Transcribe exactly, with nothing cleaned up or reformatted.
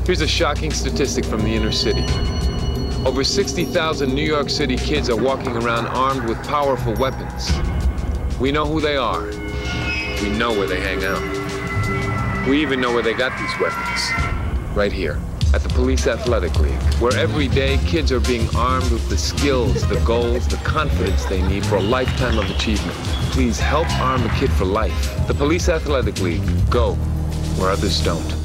Here's a shocking statistic from the inner city. Over sixty thousand New York City kids are walking around armed with powerful weapons. We know who they are. We know where they hang out. We even know where they got these weapons. Right here, at the Police Athletic League, where every day kids are being armed with the skills, the goals, the confidence they need for a lifetime of achievement. Please help arm a kid for life. The Police Athletic League. Go where others don't.